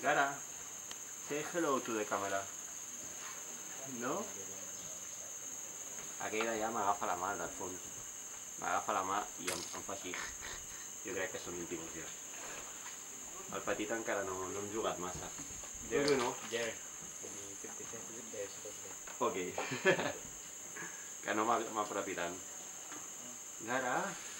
Gara, say hello to the camera. No? Aquell d'allà m'agafa la mà al fons. M'agafa la mà i em fa així. Jo crec que són íntims ja. El petit encara no hem jugat massa. Jo que no. Jerry, give me 50 cents a day, Ok. Que no m'apropi tant. Gara.